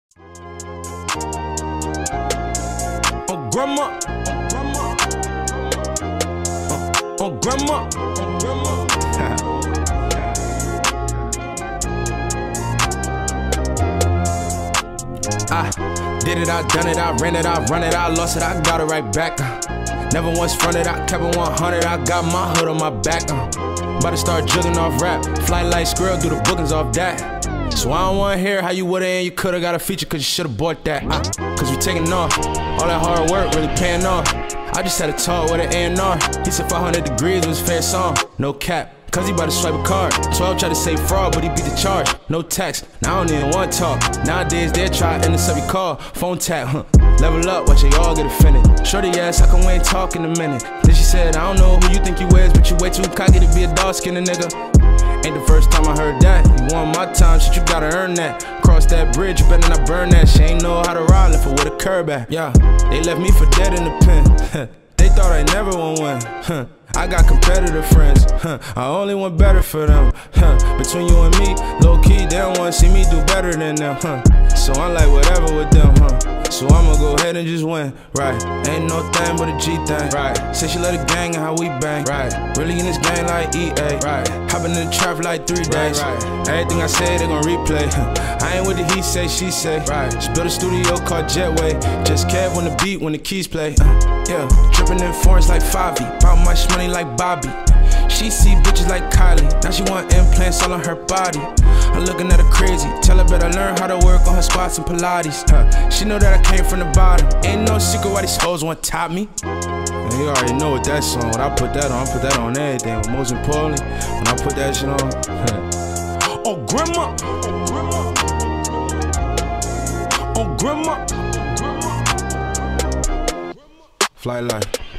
On grandma. On grandma. I did it, I done it, I ran it, I run it, I lost it, I got it right back. Never once fronted, I kept it 100, I got my hood on my back. About to start jugging off rap, fly like squirrel, do the bookings off that. So I don't wanna hear how you woulda and you coulda got a feature cause you shoulda bought that. Cause we taking off, all that hard work really paying off. I just had a talk with an A&R, he said 500 degrees was his favorite song, no cap. Cause he about to swipe a card. 12 tried to say fraud, but he beat the charge. No tax, now I don't even want to talk. Nowadays they try to intercept your call. Phone tap, level up, watch they all get offended. Shorty ass, how come we ain't talk in a minute? Then she said, I don't know who you think you is, but you way too cocky to be a dog-skinned nigga. Ain't the first time I heard that. You want my time, shit, you gotta earn that. Cross that bridge, you better not burn that. She ain't know how to ride, left her with a curb at. Yeah, they left me for dead in the pen. They thought I never won win. I got competitive friends, I only want better for them. Between you and me, low-key, they don't wanna see me do better than them. So I'm like whatever with them, so I'ma go ahead and just win, right? Ain't no thing but a G thing, right? Say she love the gang and how we bang, right? Really in this game like EA, right? Hopping in the trap for like 3 days, right? Everything I say, they gon' replay. I ain't with the he say, she say, right? Just built a studio called Jetway. Just Kev on the beat when the keys play, yeah. Drippin' in foreigns like Favi, bout much money like Bobby. She see bitches like Kylie, now she want implants all on her body. I'm looking at her crazy, tell her better learn how to work on her squats and Pilates. She know that I came from the bottom, ain't no secret why these hoes want top me. And you already know what that song, when I put that on everything. But most importantly, when I put that shit on, oh grandma, oh grandma, fly life.